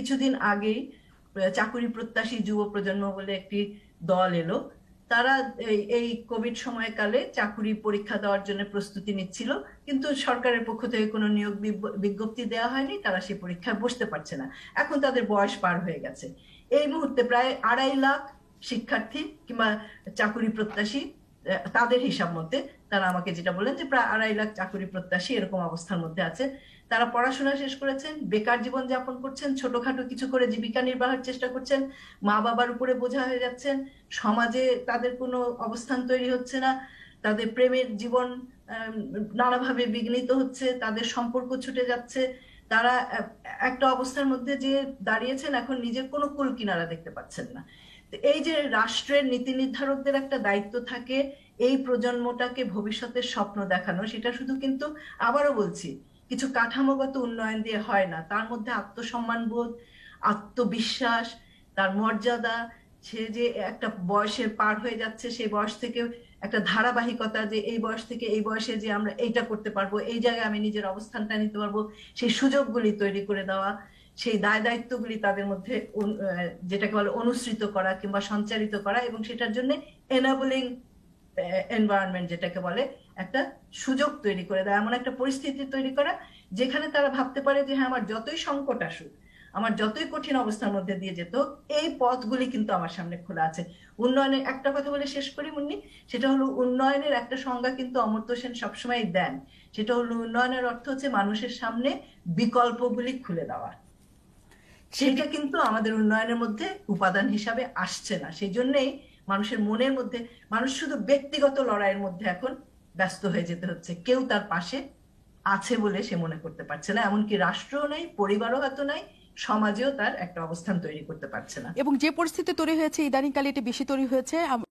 কিছুদিন আগেই চাকুরি প্রত্যাশী যুব প্রজন্ম বলে একটি দল এলো। তারা এই কোভিড সময়কালে চাকুরি পরীক্ষা দেওয়ার জন্য প্রস্তুতি নিচ্ছিল, কিন্তু সরকারের পক্ষ থেকে কোনো নিয়োগ বিজ্ঞপ্তি দেওয়া হয়নি, তারা সেই পরীক্ষায় বসতে পারছে না। এখন তাদের বয়স পার হয়ে গেছে। এই মুহূর্তে প্রায় 2.5 লাখ শিক্ষার্থী কিংবা চাকুরি প্রত্যাশী, তাদের হিসাব মতে তারা আমাকে যেটা বললেন যে প্রায় 2.5 লাখ চাকুরি প্রত্যাশী এরকম অবস্থার মধ্যে আছে। তারা পড়াশোনা শেষ করেছেন, বেকার জীবন যাপন করছেন, ছোটখাটো কিছু করে জীবিকা নির্বাহের চেষ্টা করছেন, মা বাবার উপরে বোঝা হয়ে যাচ্ছেন, সমাজে তাদের কোনো অবস্থান তৈরি হচ্ছে না, তাদের প্রেমের জীবন নানাভাবে বিঘ্নিত হচ্ছে, তাদের সম্পর্ক ছুটে যাচ্ছে। তারা একটা অবস্থার মধ্যে যে দাঁড়িয়েছেন, এখন নিজের কোনো কুল কিনারা দেখতে পাচ্ছেন না। এই যে রাষ্ট্রের নীতি নির্ধারকদের একটা দায়িত্ব থাকে এই প্রজন্মটাকে ভবিষ্যতের স্বপ্ন দেখানো, সেটা শুধু কিন্তু আবারও বলছি কিছু কাঠামোগত উন্নয়ন দিয়ে হয় না। তার মধ্যে আত্মসম্মান বোধ, আত্মবিশ্বাস, তার মর্যাদা, সে যে একটা বয়সের পার হয়ে যাচ্ছে সেই বয়স থেকে একটা ধারাবাহিকতা, যে এই বয়স থেকে এই বয়সে যে আমরা এইটা করতে পারবো, এই জায়গায় আমি নিজের অবস্থানটা নিতে পারবো, সেই সুযোগগুলি তৈরি করে দেওয়া, সেই দায় দায়িত্বগুলি তাদের মধ্যে যেটাকে বলে অনুসৃত করা কিংবা সঞ্চারিত করা, এবং সেটার জন্য এনাবলিং এনভায়রনমেন্ট যেটাকে বলে একটা সুযোগ তৈরি করে দেয়, এমন একটা পরিস্থিতি তৈরি করা যেখানে তারা ভাবতে পারে যে হ্যাঁ, আমার যতই সংকট আসুক, আমার যতই কঠিন অবস্থার মধ্যে দিয়ে যেত, এই পথগুলি কিন্তু আমার সামনে খোলা আছে। উন্নয়নের একটা কথা বলে শেষ করি মুন্নি, সেটা হলো উন্নয়নের একটা সংজ্ঞা কিন্তু অমর্ত্য সেন সবসময় দেন। সেটা হলো উন্নয়নের অর্থ হচ্ছে মানুষের সামনে বিকল্পগুলি খুলে দেওয়া। সেটা কিন্তু আমাদের উন্নয়নের মধ্যে উপাদান হিসাবে আসছে না। সেই জন্যই মানুষের মনের মধ্যে, মানুষ শুধু ব্যক্তিগত লড়াইয়ের মধ্যে এখন ব্যস্ত হয়ে যেতে হচ্ছে, কেউ তার পাশে আছে বলে সে মনে করতে পারছে না, এমনকি রাষ্ট্রও নাই, পরিবারও হয়তো নাই, সমাজেও তার একটা অবস্থান তৈরি করতে পারছে না। এবং যে পরিস্থিতি তৈরি হয়েছে ইদানিংকালে, এটা বেশি তৈরি হয়েছে